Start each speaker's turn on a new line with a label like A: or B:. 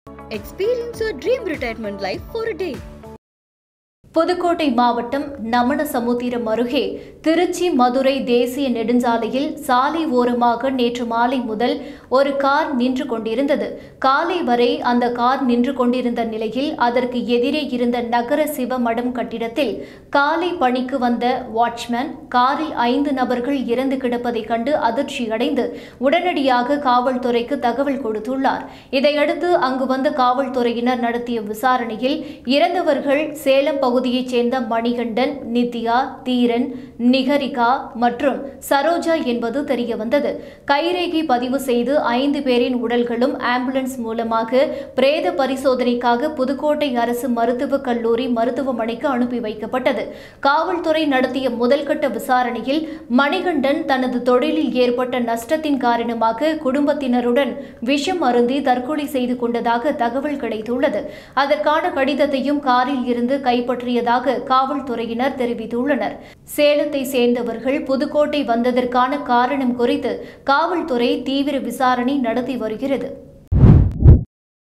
A: Experience your dream retirement life for a day.
B: Pudukkottai மாவட்டம் நமனசமுத்திரம் அருகே திருச்சி மதுரை தேசிய நெடுஞ்சாலையில் சாலை ஓரமாக நேற்று மாலை முதல் ஒரு கார் நின்று கொண்டிருந்தது. காலை வரை அந்த கார் நின்று கொண்டிருந்த நிலையில் அதற்கு எதிரே இருந்த நகர சிவமடம் கட்டிடத்தில் காலை பணிக்கு வந்த வாட்ச்மேன் காரில் 5 நபர்கள் இறந்து கிடப்பதை கண்டு அதிர்ச்சியடைந்து உடனடியாக காவல்துறைக்கு தகவல் கொடுத்துள்ளார். இதையடுத்து அங்கு வந்த காவல்துறையினர் நடத்திய விசாரணையில் இறந்தவர்கள் சேலம் பகுதியைச் சேர்ந்த மணிகண்டன், நித்யா, தீரன், நிகரிகா மற்றும் சரோஜா என்பது தெரியவந்தது. கைரேகை பதிவு செய்து 5 பேரின் உடல்களும் ஆம்புலன்ஸ் மூலமாக பிரேத பரிசோதனைக்காக புதுக்கோட்டை அரசு மருத்துவக் கல்லூரி மருத்துவமனைக்கு அனுப்பி வைக்கப்பட்டது. காவல்துறை நடத்திய முதல்கட்ட விசாரணையில் மணிகண்டன் தனது தொழிலில் ஏற்பட்ட நஷ்டத்தின் காரணமாக குடும்பத்தினருடன் விஷம் அருந்தி தற்கொலை செய்து கொண்டதாக தகவல் கிடைத்துள்ளது. அதற்கான கடிதத்தையும் காரில் இருந்து கைப்பற்றியதாக காவல்துறையினர் தெரிவித்துள்ளனர். சேலத்தை சேர்ந்தவர்கள் புதுக்கோட்டை வந்ததற்கான காரணம் குறித்து காவல்துறை தீவிர விசாரணை நடத்தி வருகிறது.